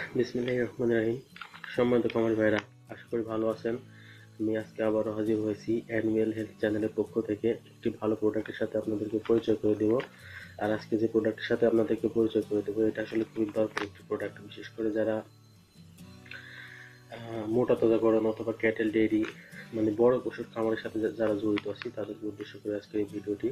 বিসমিল্লাহির রহমানির রহিম। সম্মানিত খামারি ভাইরা, আশা করি ভালো আছেন। আমি আজকে আবারও হাজির হয়েছি অ্যানিমেল হেলথ চ্যানেলের পক্ষ থেকে একটি ভালো প্রোডাক্টের সাথে আপনাদেরকে পরিচয় করে দেব। আর আজকে যে প্রোডাক্টের সাথে আপনাদেরকে পরিচয় করে দেবো, এটা আসলে খুবই দরকারি একটি প্রোডাক্ট, বিশেষ করে যারা মোটা তাজাকরণ অথবা ক্যাটেল ডেইরি মানে বড় পশুর খামারের সাথে যারা জড়িত আছে তাদেরকে উদ্দেশ্য করে আজকের এই ভিডিওটি।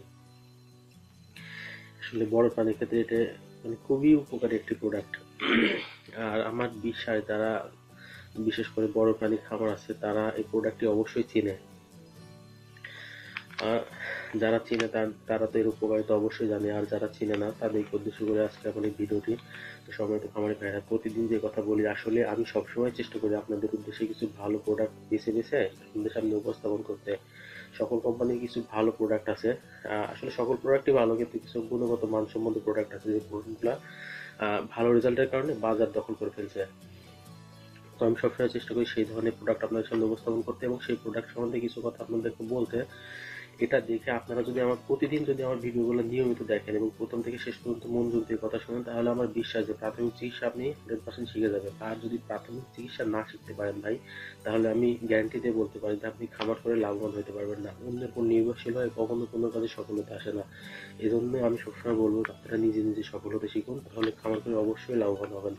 আসলে বড় প্রাণীর ক্ষেত্রে এটা মানে খুবই উপকারী একটি প্রোডাক্ট। আর আমার বিশ্বাস যারা বিশেষ করে বড় প্রাণীর খামার আছে তারা এই প্রোডাক্টটি অবশ্যই চেনে। আর যারা চিনে তারা তো এর উপকারিতা অবশ্যই জানে, আর যারা চিনে না তাদেরকে উদ্দেশ্য করে আজকে আমার এই ভিডিওটি। তো সম্মানিত খামারি ভাইরা, প্রতিদিন যে কথা বলি, আসলে আমি সবসময় চেষ্টা করি আপনাদের উদ্দেশ্যে কিছু ভালো প্রোডাক্ট বেছে বেছে আপনাদের সামনে উপস্থাপন করতে। সকল কোম্পানির কিছু ভালো প্রোডাক্ট আছে, আসলে সকল প্রোডাক্টই ভালো, কিন্তু কিছু গুণগত মানসম্মত প্রোডাক্ট আছে যে প্রোডাক্টগুলো ভালো রেজাল্টের কারণে বাজার দখল করে ফেলছে। তো আমি সবসময় চেষ্টা করি সেই ধরনের প্রোডাক্ট আপনাদের সামনে উপস্থাপন করতে এবং সেই প্রোডাক্ট সম্বন্ধে কিছু কথা আপনাদেরকে বলতে। এটা দেখে আপনারা যদি আমার প্রতিদিন যদি আমার ভিডিওগুলো নিয়মিত দেখেন এবং প্রথম থেকে শেষ পর্যন্ত মনোযোগ দিয়ে কথা শুনেন, তাহলে আমার বিশ্বাস যে প্রাথমিক চিকিৎসা আপনি 100% শিখে যাবেন। আর যদি প্রাথমিক চিকিৎসা না শিখতে পারেন ভাই, তাহলে আমি গ্যারান্টি দিয়ে বলতে পারি যে আপনি খামার করে লাভবান হতে পারবেন না। অন্যের উপর নির্ভরশীল হয়ে কখনো কোনো কাজে সফলতা আসে না। এই জন্য আমি সবসময় বলবো আপনারা নিজে নিজে সফল হতে শিখুন, তাহলে খামার করে অবশ্যই লাভবান হবেন।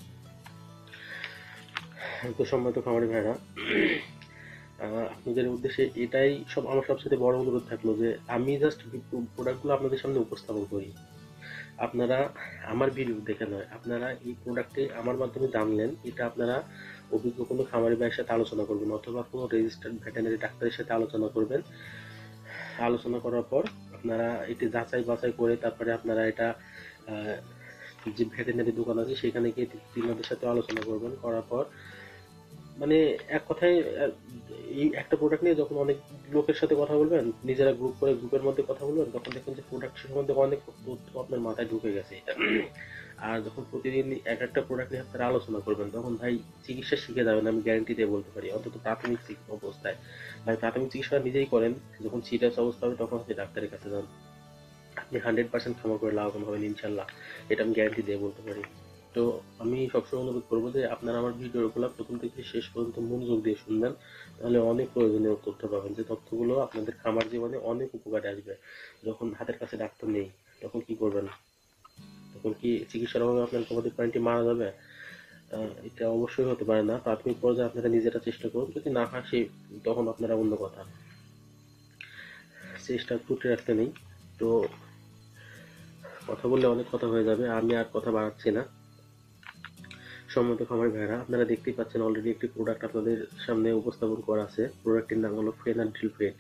তো সম্মানিত খামারি ভাইরা, আপনাদের উদ্দেশ্যে এটাই আমার সবচেয়ে বড় অনুরোধ থাকলো যে আমি জাস্ট প্রোডাক্টগুলো আপনাদের সামনে উপস্থাপন করি। আপনারা আমার ভিডিও দেখে নয়, আপনারা এই প্রোডাক্টে আমার মাধ্যমে জানলেন, এটা আপনারা অভিজ্ঞ কোনো খামারি ভাইয়ের সাথে আলোচনা করবেন অথবা কোনো রেজিস্টার্ড ভেটেরিনারি ডাক্তারের সাথে আলোচনা করবেন। আলোচনা করার পর আপনারা এটি যাচাই বাছাই করে তারপরে আপনারা এটা যে ভেটেরিনারি দোকান আছে সেখানে গিয়ে তিনাদের সাথে আলোচনা করবেন। করার পর মানে এক কথায় এই একটা প্রোডাক্ট নিয়ে যখন অনেক লোকের সাথে কথা বলবেন, নিজেরা গ্রুপ করে গ্রুপের মধ্যে কথা বলবেন, তখন দেখবেন যে প্রোডাক্ট সম্বন্ধে অনেক তথ্য আপনার মাথায় ঢুকে গেছে। আর যখন প্রতিদিন এক একটা প্রোডাক্ট নিয়ে আপনারা আলোচনা করবেন, তখন ভাই চিকিৎসা শিখে যাবেন, আমি গ্যারান্টি দিয়ে বলতে পারি, অন্তত প্রাথমিক অবস্থায়। ভাই প্রাথমিক চিকিৎসা নিজেই করেন, যখন সিরিয়াস অবস্থা হবে তখন আপনি ডাক্তারের কাছে যান, আপনি 100% ক্ষমা করে লাভবান হবেন ইনশাল্লাহ। এটা আমি গ্যারান্টি দিয়ে বলতে পারি। তো আমি সবসময় অনুরোধ করবো যে আপনারা আমার ভিডিওগুলো প্রথম থেকে শেষ পর্যন্ত মনোযোগ দিয়ে শুনবেন, তাহলে অনেক প্রয়োজনীয় তথ্য পাবেন, যে তথ্যগুলো আপনাদের খামার জীবনে অনেক উপকারে আসবে। যখন হাতের কাছে ডাক্তার নেই তখন কি করবেন? তখন কি চিকিৎসার অভাবে আপনার গবাদি প্রাণীটি মারা যাবে? এটা অবশ্যই হতে পারে না। প্রাথমিক পর্যায়ে আপনারা নিজেরা চেষ্টা করুন, যদি না হয় তখন আপনারা অন্য কথা, চেষ্টা ত্রুটি রাখতে নেই। তো কথা বললে অনেক কথা হয়ে যাবে, আমি আর কথা বাড়াচ্ছি না। সম্মানিত খামারি ভাইরা, আপনারা দেখতেই পাচ্ছেন অলরেডি একটি প্রোডাক্ট আপনাদের সামনে উপস্থাপন করা আছে। প্রোডাক্টের নাম হলো ফেনাডিল ভেট।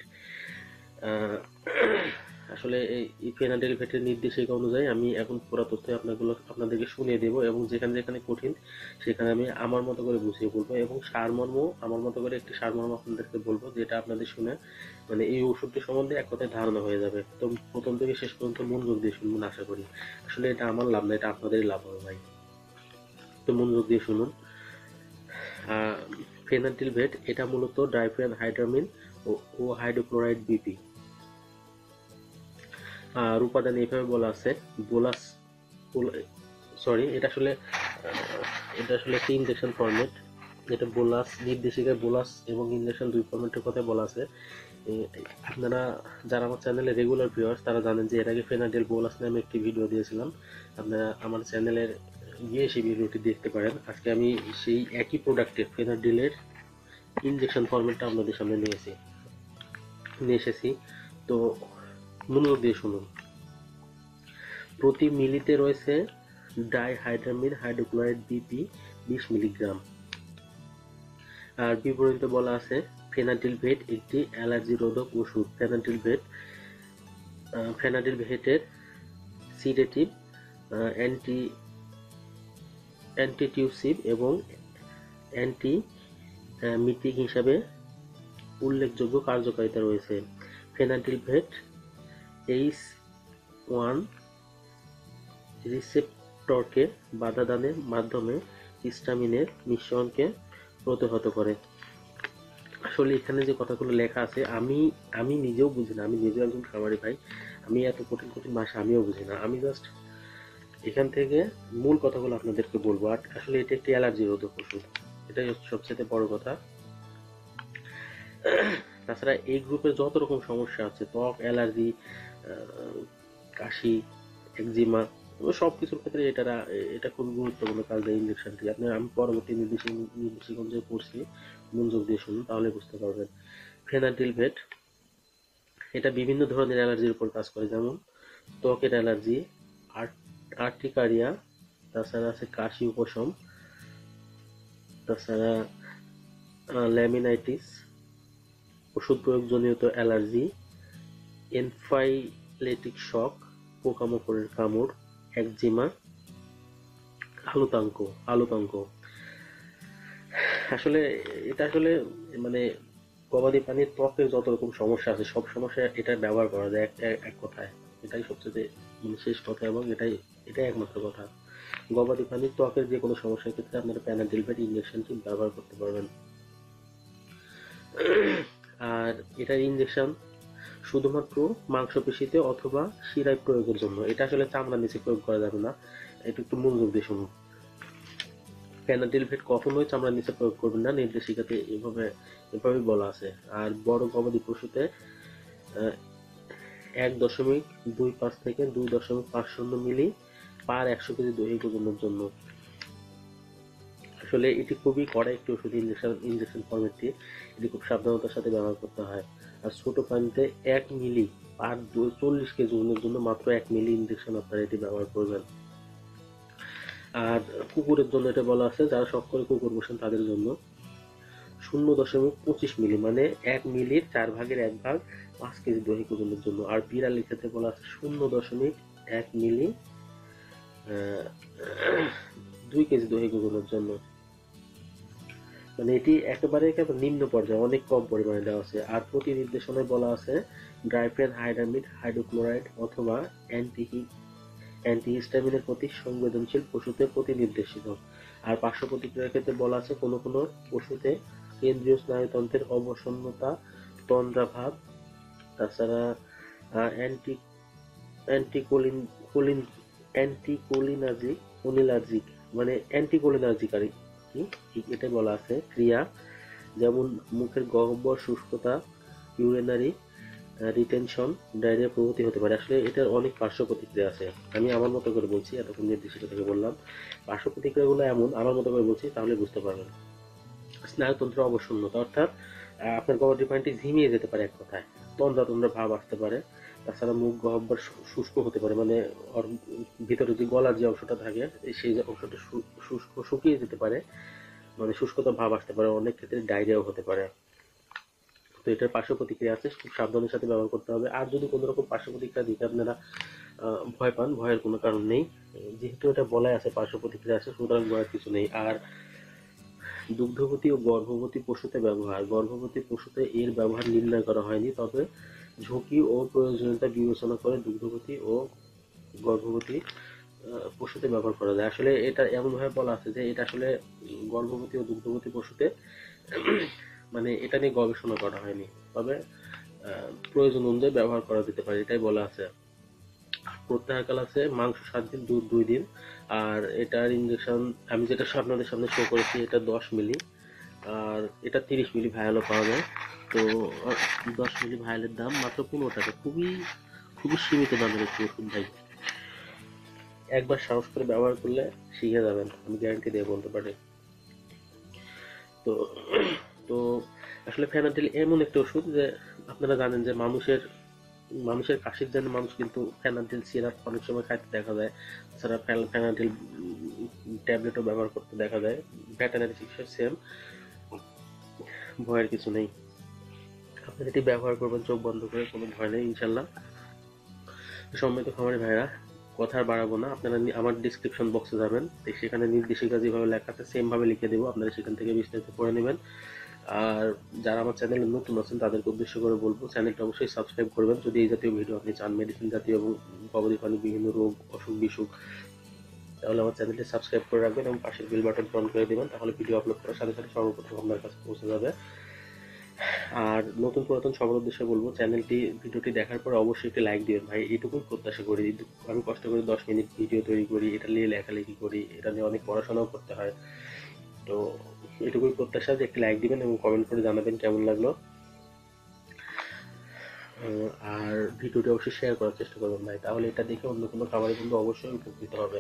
আসলে এই ফেনাডিল ভেটের নির্দেশিকা অনুযায়ী আমি এখন পুরো তথ্য আপনাদেরকে শুনিয়ে দেব, এবং যেখানে যেখানে কঠিন সেখানে আমি আমার মতো করে বুঝিয়ে বলবো, এবং সারমর্ম আমার মতো করে একটি সারমর্ম আপনাদেরকে বলবো, যেটা আপনাদের শুনে মানে এই ওষুধটি সম্বন্ধে এক কথায় ধারণা হয়ে যাবে। তো প্রথম থেকে শেষ পর্যন্ত মনোযোগ দিয়ে শুনবেন আশা করি। আসলে এটা আমার লাভ না, এটা আপনাদেরই লাভ হবে ভাই। তো মনোযোগ দিয়ে শুনুন। ফেনাটিল ভেট এটা মূলত ডাইফেন হাইড্রামিন ও হাইড্রোক্লোরাইড বিপি। আর উপাদান এইভাবে বলা আছে, বোলাস, সরি এটা আসলে একটি ইনজেকশন ফরম্যাট। এটা বোলাস নির্দেশিকায় বোলাস এবং ইনজেকশন দুই ফরম্যাটের কথা বলা আছে। আপনারা যারা আমার চ্যানেলে রেগুলার ভিউয়ার্স তারা জানেন যে এর আগে ফেনাডিল বোলাস নামে একটি ভিডিও দিয়েছিলাম, আপনারা আমার চ্যানেলের গিয়ে সেই ভিডিওটি দেখতে পারেন। আজকে আমি সেই একই প্রোডাক্টের ফেনাডিলের ইনজেকশন ফরম্যাটটা আপনাদের সামনে নিয়ে এসেছি। তো মনোযোগ দিয়ে শুনুন। প্রতি মিলিতে রয়েছে ডাইহাইড্রামিন হাইড্রোক্লোরাইড বিপি 20 মিলিগ্রাম। আর বিবরণীতে বলা আছে ফেনাডিল ভেট একটি অ্যালার্জি রোধক ওষুধ। ফেনাডিল ভেটের সিডেটিভ, অ্যান্টিটিউসিভ এবং অ্যান্টিমিটিক হিসাবে উল্লেখযোগ্য কার্যকারিতা রয়েছে। ফেনাডিল ভেট H1 রিসেপ্টরকে বাধা দানের মাধ্যমে হিস্টামিনের নিঃসরণকে প্রতিহত করে। আসলে এখানে যে কথাগুলো লেখা আছে আমি নিজেও বুঝি না, আমি নিজেও একজন খামারি ভাই, আমি এত কঠিন কঠিন ভাষা আমিও বুঝি না। আমি জাস্ট এখান থেকে মূল কথাগুলো আপনাদেরকে বলবো। আর আসলে এটা একটি অ্যালার্জি রোধক ওষুধ, এটাই হচ্ছে সবচেয়ে বড় কথা। তাছাড়া এই গ্রুপে যত রকম সমস্যা আছে, ত্বক অ্যালার্জি, কাশি, একজিমা, সব কিছুর ক্ষেত্রে এটা খুব গুরুত্বপূর্ণ কাজ দেয় ইঞ্জেকশনটি। আমি পরবর্তী নির্দেশিকা যে পড়ছি, মনোযোগ দিয়ে শুনুন, তাহলে বুঝতে পারবেন। ফেনাডিলভেট এটা বিভিন্ন ধরনের অ্যালার্জির উপর কাজ করে, যেমন ত্বকের অ্যালার্জি, আর্টিকারিয়া, তাছাড়া আছে কাশি উপশম, তাছাড়া ল্যামিনাইটিস, ওষুধ প্রয়োগজনিত অ্যালার্জি, এনফাইলেটিক শক, পোকামাকড়ের কামড়, একজিমা, আলুতাঙ্ক। আসলে এটা আসলে মানে গবাদি প্রাণীর ত্বকের যত রকম সমস্যা আছে সব সমস্যা এটা ব্যবহার করা যায় এক কথায়। এটাই সবচেয়ে শেষ কথা, এবং এটাই একমাত্র কথা। গবাদি প্রাণীর ত্বকের যে কোনো সমস্যার ক্ষেত্রে আপনারা প্যানাডিলভেট ইঞ্জেকশনটি ব্যবহার করতে পারবেন। আর এটার ইঞ্জেকশন শুধুমাত্র মাংসপেশিতে অথবা শিরায় প্রয়োগের জন্য, এটা আসলে চামড়ার নিচে প্রয়োগ করা যাবে না। এটা একটু মনোযোগ দিয়ে শুনুন। প্যানাডিলভেট কখনোই চামড়ার নিচে প্রয়োগ করবেন না, নির্দেশিকাতে এভাবে বলা আছে। আর বড় গবাদি পশুতে 1.25 থেকে 2.50 মিলি পার 100 কেজি দৈহিক ওজনের জন্য। আসলে এটি খুবই কড়া একটি ওষুধ, ইঞ্জেকশন ফরম্যাটটি, এটি খুব সাবধানতার সাথে ব্যবহার করতে হয়। আর ছোট প্রাণীতে 1 মিলি পার 40 কেজি ওজনের জন্য মাত্র 1 মিলি ইঞ্জেকশন আপনারা এটি ব্যবহার করবেন। আর কুকুরের জন্য এটা বলা আছে, যারা শখ করে কুকুর পোষেন তাদের জন্য 0.25 মিলি, মানে 1 মিলির 4 ভাগের 1 ভাগ 5 কেজি দৈহিক ওজনের জন্য। আর বিড়ালের ক্ষেত্রে বলা আছে 0.1 মিলি 2 কেজি দৈহিক ওজনের জন্য। মানে এটি একেবারে নিম্ন পর্যায়ে, অনেক কম পরিমাণে দেওয়া আছে। আর প্রতি নির্দেশনায় বলা আছে ডাইফেনহাইড্রামিড হাইড্রোক্লোরাইড অথবা অ্যান্টিহিস্টামিনের প্রতি সংবেদনশীল পশুতে প্রতি নির্দেশিত। আর পার্শ্ব প্রতিক্রিয়ার ক্ষেত্রে বলা আছে কোনো কোনো পশুতে কেন্দ্রীয় স্নায়ুতন্ত্রের অবসন্নতা, তন্দ্রাভাব, তাছাড়া অ্যান্টি অ্যান্টিকোলিন কোলিন অ্যান্টিকোলিনার্জিক, মানে অ্যান্টিকোলিনার্জিকারী কি এটা বলা আছে ক্রিয়া, যেমন মুখের গহ্বর শুষ্কতা, ইউরিনারি রিটেনশন, ডায়রিয়া প্রভৃতি হতে পারে। আসলে এটার অনেক পার্শ্ব প্রতিক্রিয়া আছে, আমি আমার মতো করে বলছি, এতক্ষণ নির্দেশিকা থেকে বললাম। পার্শ্ব প্রতিক্রিয়াগুলো এমন, আমার মতো করে বলছি তাহলে বুঝতে পারবেন। স্নায়ুতন্ত্র অবসন্নতা, অর্থাৎ আপনার গবাদি প্রাণীটি ঝিমিয়ে যেতে পারে, এক কথায় তন্দ্রা ভাব আসতে পারে। তাছাড়া মুখ গহ্বর শুষ্ক হতে পারে, মানে ওর ভিতরে যে গলার যে অংশটা থাকে সেই অংশটা শুকিয়ে যেতে পারে, মানে শুষ্কতা ভাব আসতে পারে, অনেক ক্ষেত্রে ডায়রিয়াও হতে পারে। তো এটার পার্শ্ব প্রতিক্রিয়া আছে, খুব সাবধানের সাথে ব্যবহার করতে হবে। আর যদি কোনো রকম পার্শ্ব প্রতিক্রিয়া দিতে আপনারা ভয় পান, ভয়ের কোনো কারণ নেই, যেহেতু এটা বলাই আছে পার্শ্ব প্রতিক্রিয়া আছে, সুতরাং ভয়ের কিছু নেই। আর দুগ্ধবতী ও গর্ভবতী পশুতে ব্যবহার, গর্ভবতী পশুতে এর ব্যবহার নির্ণয় করা হয়নি, তবে ঝুঁকি ও প্রয়োজনীয়তা বিবেচনা করে দুগ্ধবতী ও গর্ভবতী পশুতে ব্যবহার করা যায়। আসলে এটা এমনভাবে বলা আছে যে এটা আসলে গর্ভবতী ও দুগ্ধবতী পশুতে মানে এটা নিয়ে গবেষণা করা হয়নি, তবে প্রয়োজন অনুযায়ী ব্যবহার করা যেতে পারে, এটাই বলা আছে। প্রত্যাহারকাল আছে মাংস 7 দিন, দুধ 2 দিন। আর এটার ইঞ্জেকশন আমি যেটা আপনাদের সামনে শো করেছি এটা 10 মিলি, আর এটা 30 মিলি ভায়ালও পাওয়া যায়। তো 10 মিলি ভায়ালের দাম মাত্র 15 টাকা, খুবই খুবই সীমিত দামের একটি ওষুধ ভাই। একবার সাহস করে ব্যবহার করলে শিখে যাবেন, আমি গ্যারান্টি দিয়ে বলতে পারি। তো তো আসলে ফেনাডিল এমন একটা ওষুধ যে আপনারা জানেন যে মানুষের কাশির জন্য মানুষ কিন্তু ফেনাডিল সিরাপ অনেক সময় খাইতে দেখা যায়, তাছাড়া ফেনাডিল ট্যাবলেটও ব্যবহার করতে দেখা যায়। ভেটেরিনারি চিকিৎসা সেম, ভয়ের কিছু নেই। আপনারা এটি ব্যবহার করবেন চোখ বন্ধ করে, কোনো ভয় নেই ইনশাল্লাহ। সম্মানিত খামারি ভাইরা, কথা আর বাড়াবো না, আপনারা আমার ডিসক্রিপশন বক্সে যাবেন, সেখানে নির্দেশিকা যেভাবে লেখা আছে সেম ভাবে লিখে দেবো, আপনারা সেখান থেকে বিস্তারিত পড়ে নেবেন। আর যারা আমার চ্যানেলে নতুন আছেন তাদেরকে উদ্দেশ্য করে বলবো চ্যানেলটা অবশ্যই সাবস্ক্রাইব করবেন যদি এই জাতীয় ভিডিও আপনি চান, মেডিসিন জাতীয় এবং গবাদি প্রাণীর বিভিন্ন রোগ অসুখ বিসুখ, তাহলে আমার চ্যানেলটি সাবস্ক্রাইব করে রাখবেন এবং পাশের বেল বাটন অন করে দেবেন, তাহলে ভিডিও আপলোড করার সাথে সাথে সর্বপ্রথম আপনার কাছে পৌঁছে যাবে। আর নতুন পুরাতন সবার উদ্দেশ্যে বলবো, ভিডিওটি দেখার পরে অবশ্যই একটি লাইক দিবেন ভাই, এটুকুই প্রত্যাশা করি। আমি কষ্ট করে 10 মিনিট ভিডিও তৈরি করি, এটা নিয়ে লেখালেখি করি, এটা নিয়ে অনেক পড়াশোনাও করতে হয়। তো এটুকুই প্রত্যাশা যে একটি লাইক দিবেন এবং কমেন্ট করে জানাবেন কেমন লাগলো। আর ভিডিওটি অবশ্যই শেয়ার করার চেষ্টা করবেন ভাই, তাহলে এটা দেখে অন্য কোনো খামারি বন্ধু অবশ্যই উপকৃত হবে।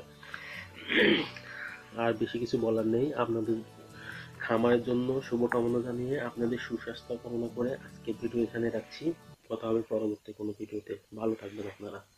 আর বেশি কিছু বলার নেই, আপনাদের খামারের জন্য শুভকামনা জানিয়ে আপনাদের সুস্বাস্থ্য কামনা করে আজকে ভিডিও এখানে রাখছি। কথা হবে পরবর্তী কোনো ভিডিওতে। ভালো থাকবেন আপনারা।